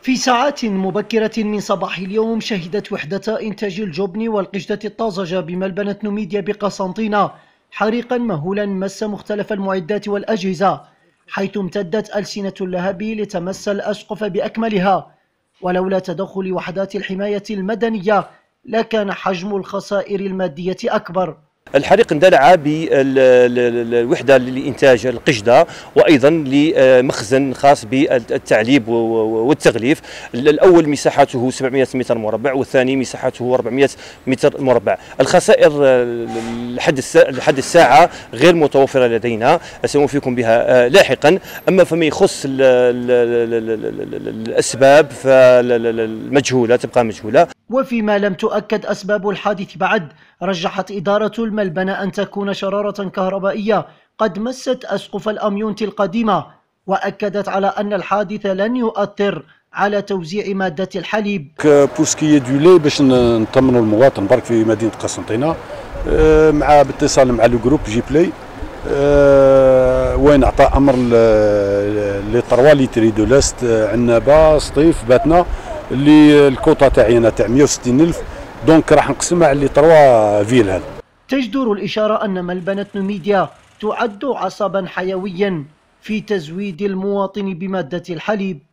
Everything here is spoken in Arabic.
في ساعات مبكرة من صباح اليوم شهدت وحدة إنتاج الجبن والقشدة الطازجة بملبنة نوميديا بقسنطينة حريقا مهولا مس مختلف المعدات والأجهزة، حيث امتدت ألسنة اللهب لتمس الأسقف بأكملها، ولولا تدخل وحدات الحماية المدنية لكان حجم الخسائر المادية أكبر. الحريق اندلع بالوحدة لإنتاج القشدة وأيضا لمخزن خاص بالتعليب والتغليف. الأول مساحته 700 متر مربع والثاني مساحته 400 متر مربع. الخسائر لحد الساعة غير متوفرة لدينا، سنوفيكم بها لاحقا. أما فيما يخص الأسباب فالمجهولة تبقى مجهولة. وفيما لم تؤكد أسباب الحادث بعد، رجحت إدارة الملبنة أن تكون شرارة كهربائية قد مست أسقف الأميونت القديمة، وأكدت على أن الحادث لن يؤثر على توزيع مادة الحليب. بوسكي دو لي باش نطمنوا المواطن برك في مدينة قسنطينة مع باتصال مع الجروب جي بلاي وين عطى أمر لي 3 لتر دو لاست عنابة سطيف باتنا اللي الكوطه تاعنا تاع 160,000، دونك راح نقسمها على 3 فيل. هذا تجدر الإشارة أن ملبنة نوميديا تعد عصبا حيويا في تزويد المواطن بمادة الحليب.